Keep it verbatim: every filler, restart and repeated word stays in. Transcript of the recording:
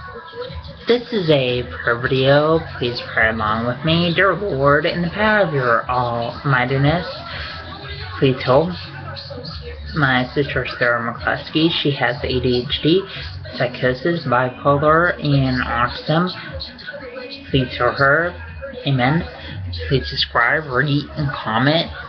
This is a prayer video. Please pray along with me. Dear Lord, in the power of your almightiness, please help my sister Sarah McCluskey. She has A D H D, psychosis, bipolar, and autism. Please heal her. Amen. Please subscribe, rate, and comment.